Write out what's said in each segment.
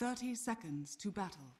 30 seconds to battle.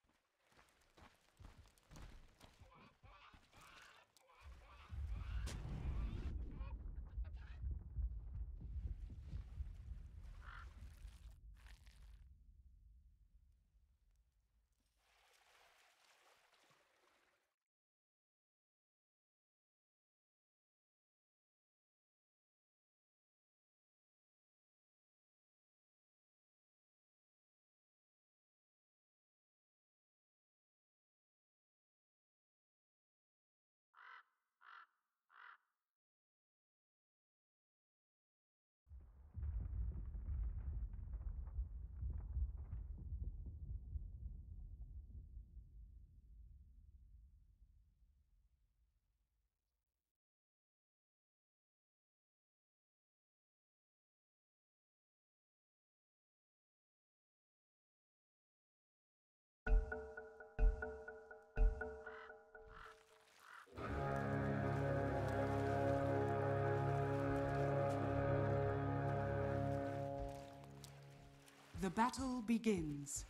The battle begins.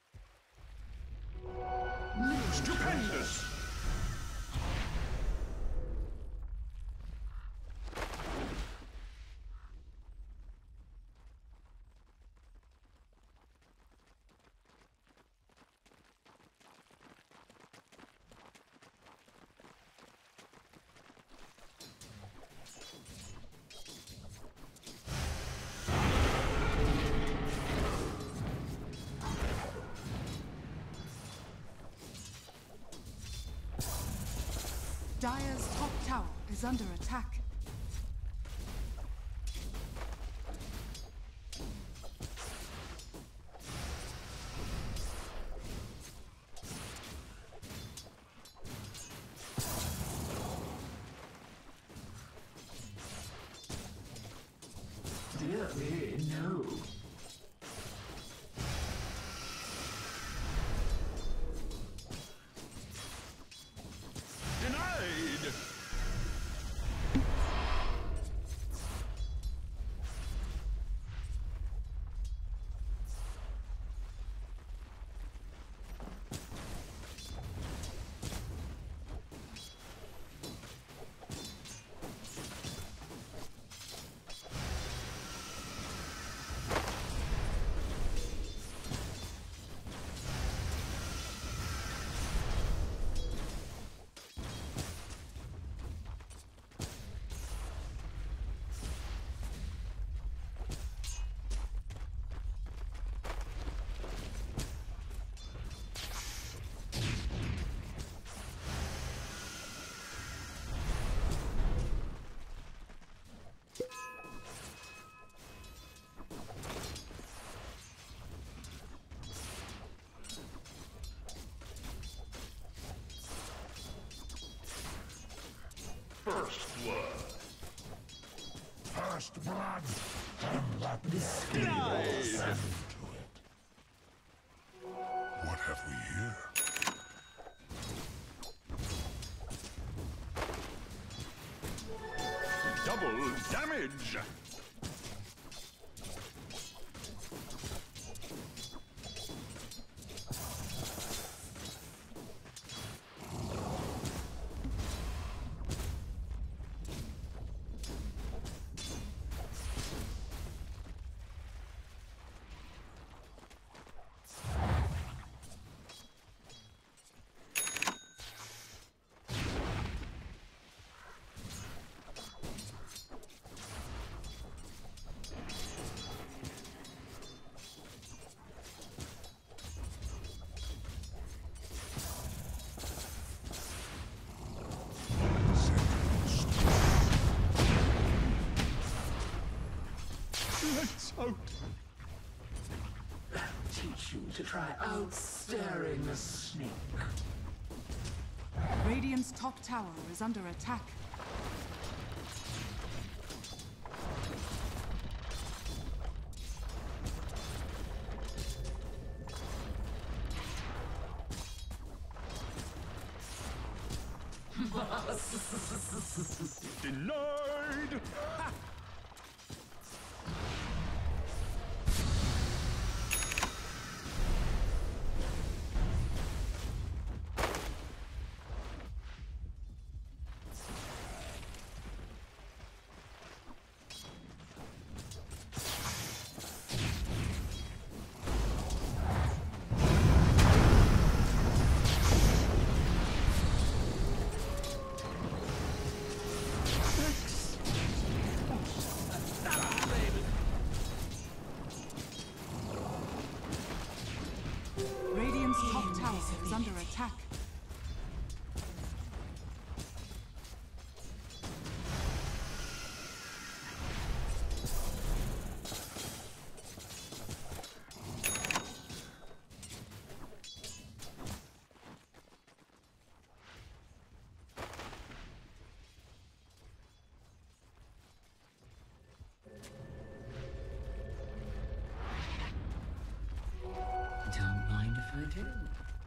Stupendous! Dire's top tower is under attack. Dear me, no. Denied! First blood. First blood, and let the Denied! send to it. What have we here? Double damage! Lights out! That'll teach you to try outstaring a snake. Radiant's top tower is under attack. Denied! Ha! under attack. Don't mind if I do.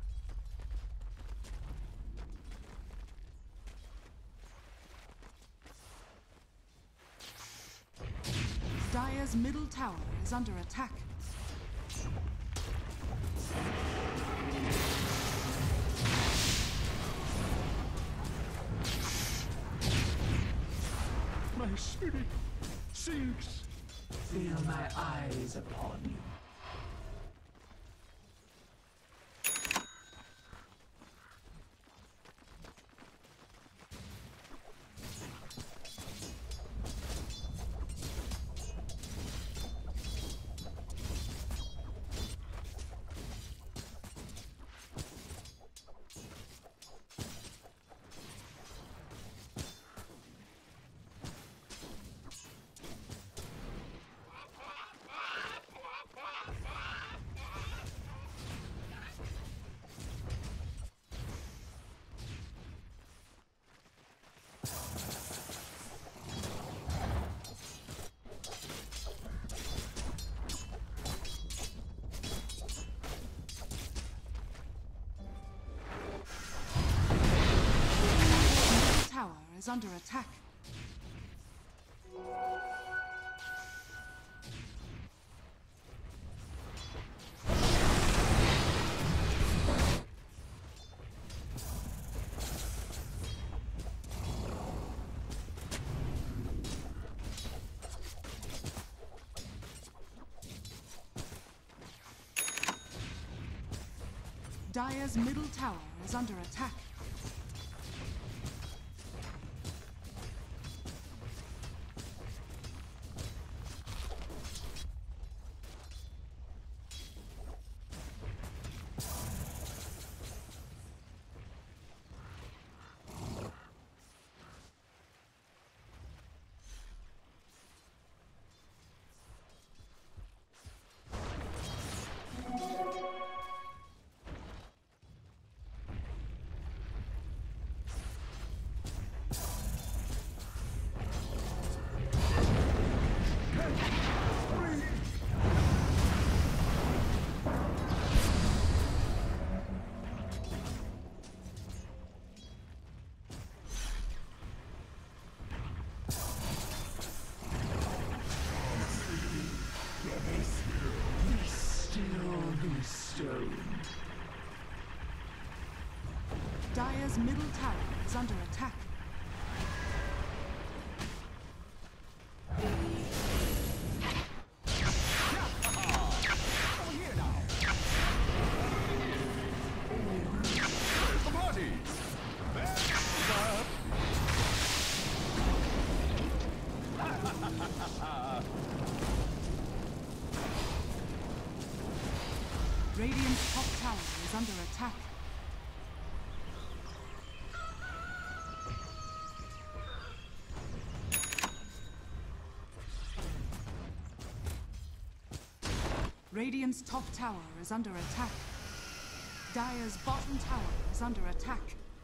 Dire's middle tower is under attack. My spirit sinks. Feel my eyes upon you. Tower is under attack. Dire's middle tower is under attack. Dire's middle tower is under attack. Where's the party? Radiant's top tower is under attack. Radiant's top tower is under attack. Dire's bottom tower is under attack.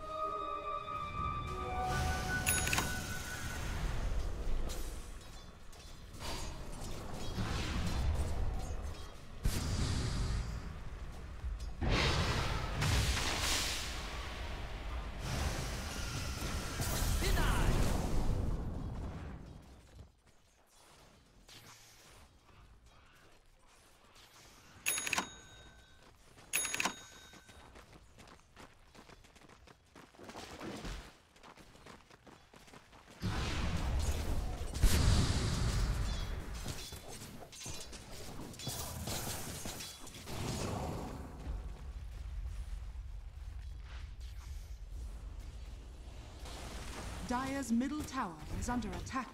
Dire's middle tower is under attack.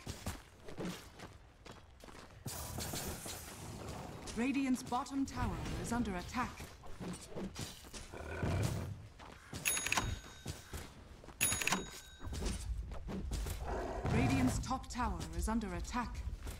Radiant's bottom tower is under attack. top tower is under attack.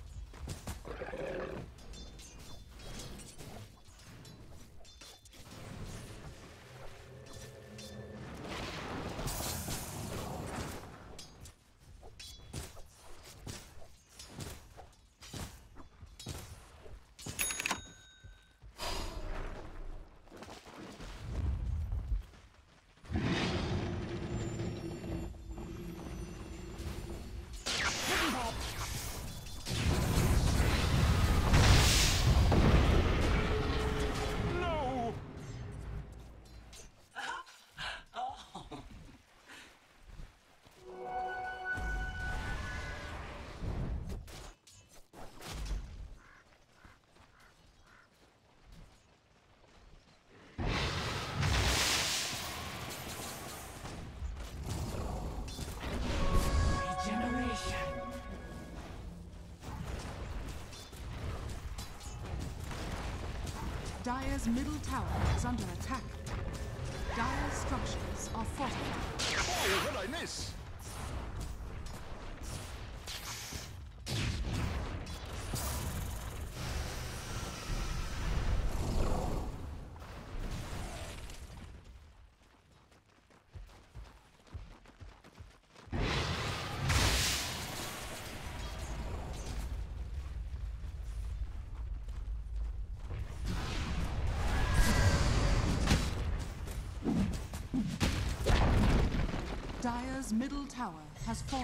No! Regeneration. Dire's middle tower is under attack. Dire's structures are fortified. Oh, what did I miss? Dire's middle tower has fallen.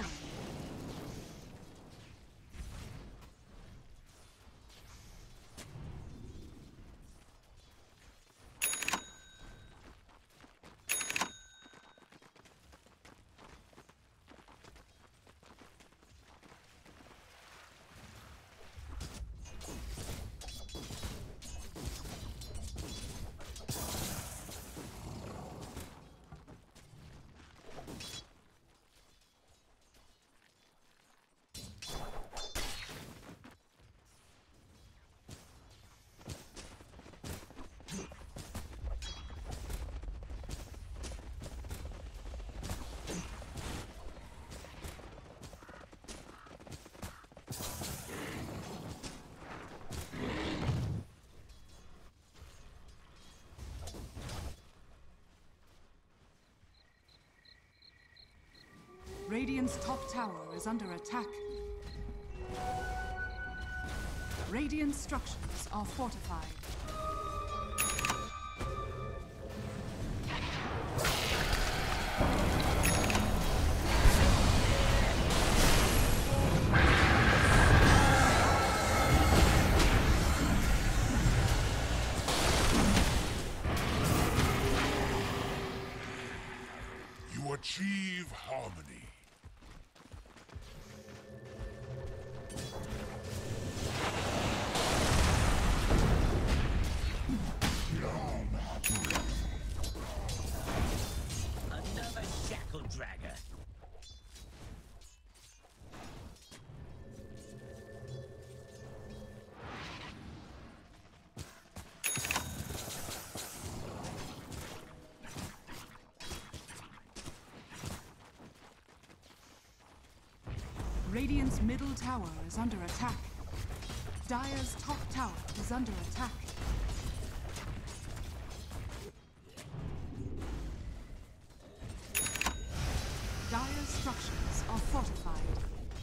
Radiant's top tower is under attack. Radiant structures are fortified. You achieve harmony. Another shackle dragger. Radiant's middle tower is under attack. Dire's top tower is under attack. Dire's structures are fortified.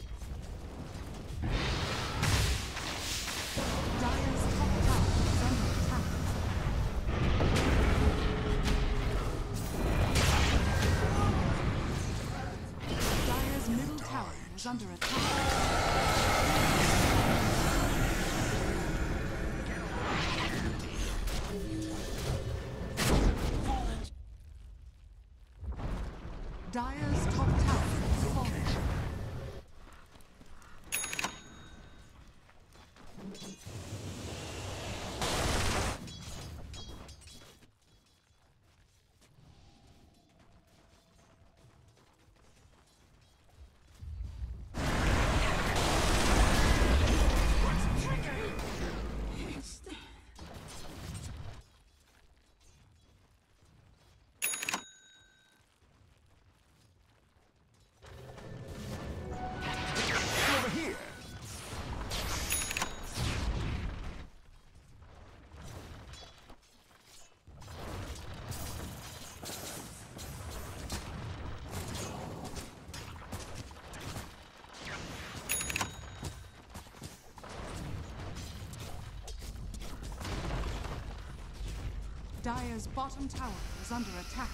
Dire's top tower is under attack. Dire's middle tower is under attack. Dire's top tower is falling. Dire's bottom tower is under attack.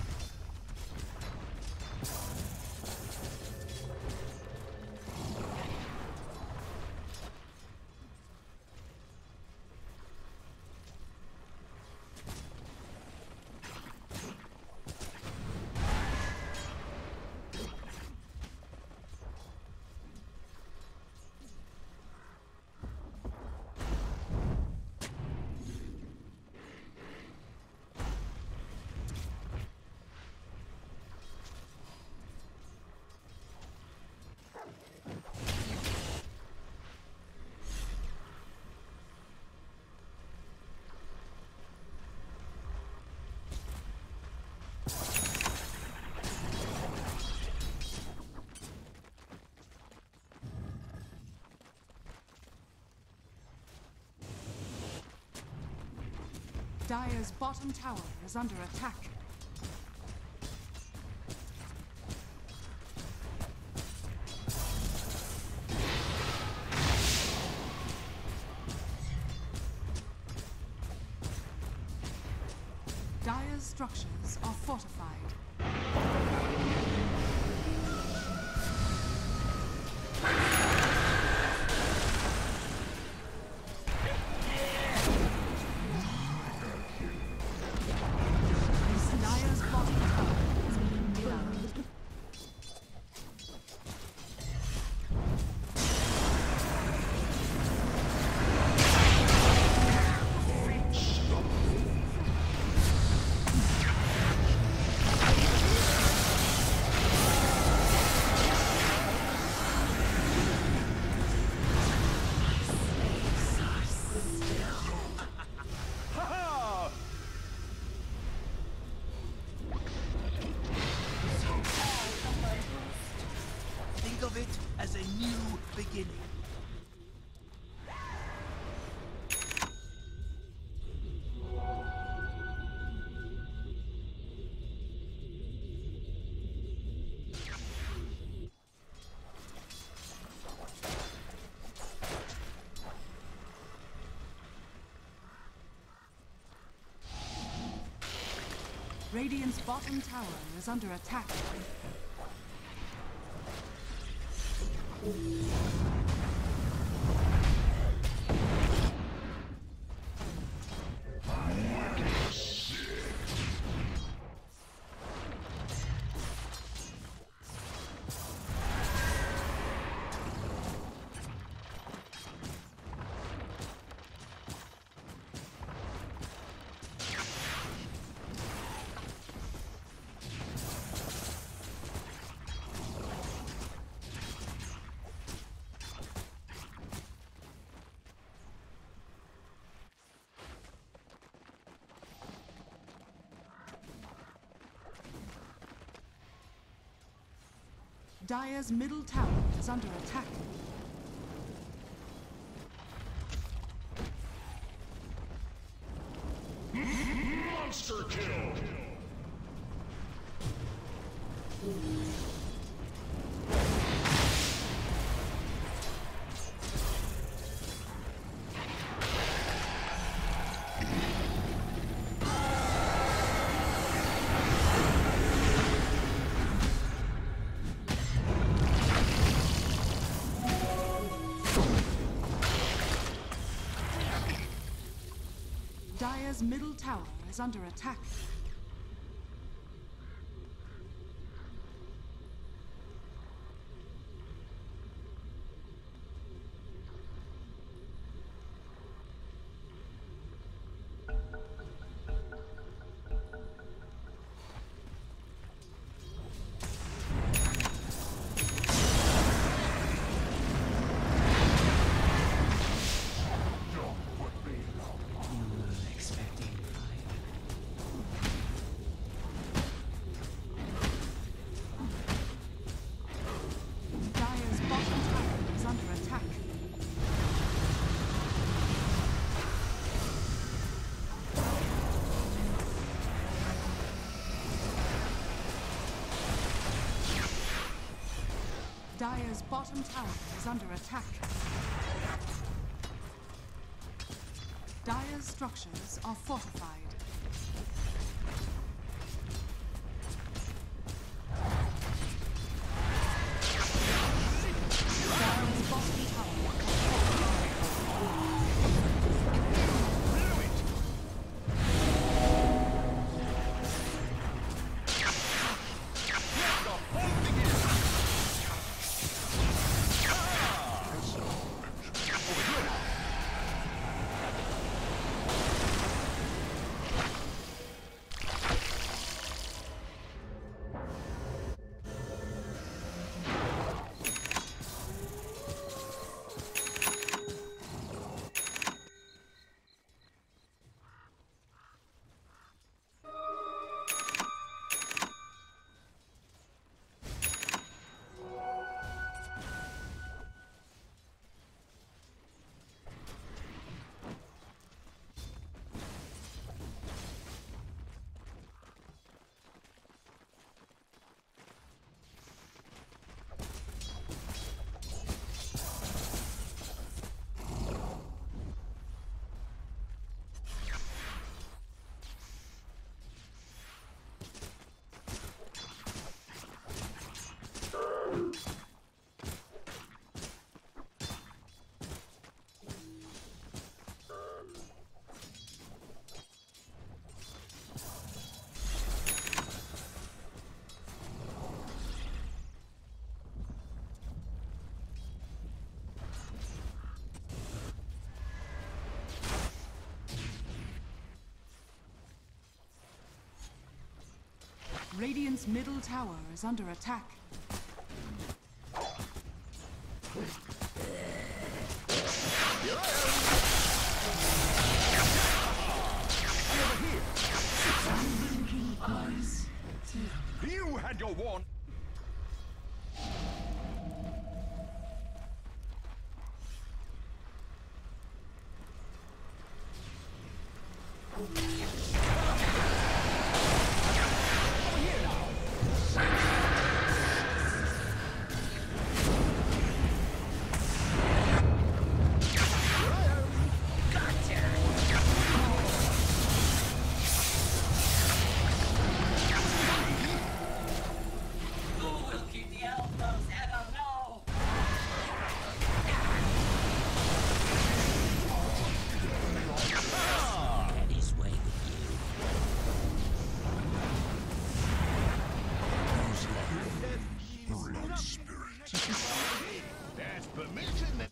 Dire's bottom tower is under attack. Dire's structures are fortified. Of it as a new beginning. Radiant's bottom tower is under attack. Dire's middle tower is under attack. Monster kill! Dire's middle tower is under attack. Dire's bottom tower is under attack. Dire's structures are fortified. Radiant's middle tower is under attack. You had your warning. That's permission.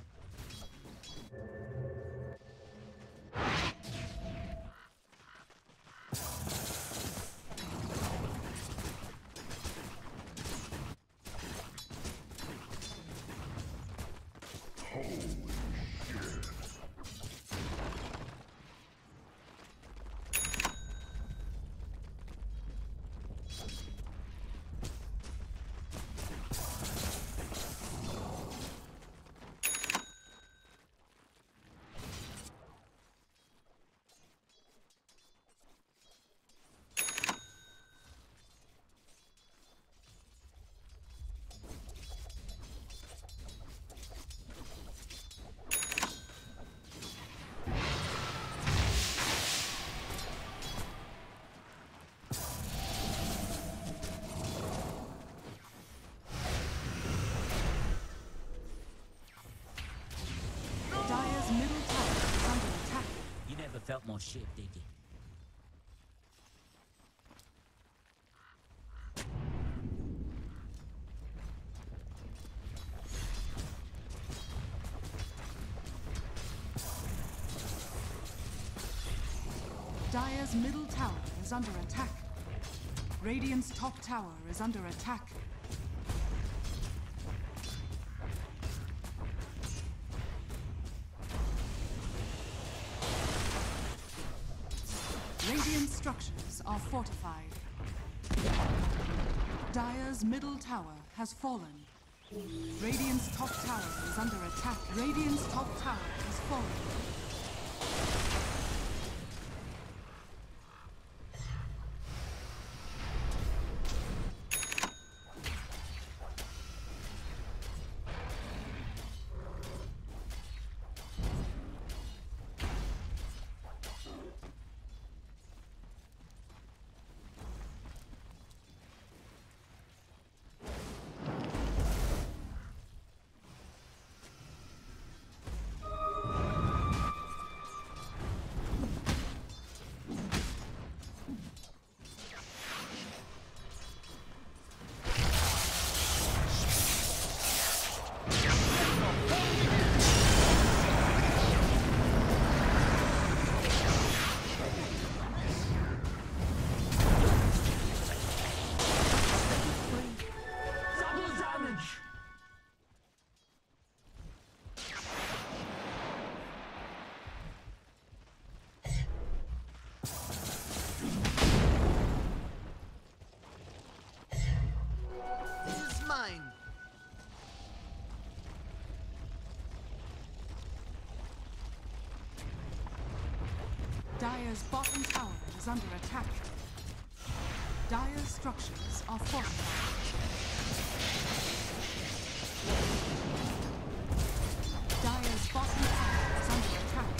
Dire's middle tower is under attack. You never felt more shit, did you? Dire's middle tower is under attack. Radiant's top tower is under attack. Radiant structures are fortified. Dire's middle tower has fallen. Radiant's top tower is under attack. Radiant's top tower has fallen. Dire's bottom tower is under attack. Dire's structures are fortified. Dire's bottom tower is under attack.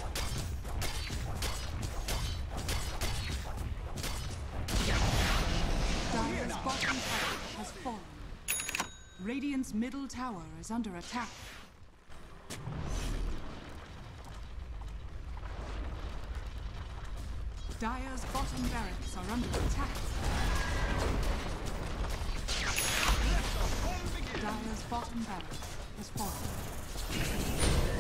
Dire's bottom tower has fallen. Radiant's middle tower is under attack. Dire's bottom barracks are under attack. Dire's bottom barracks is fallen.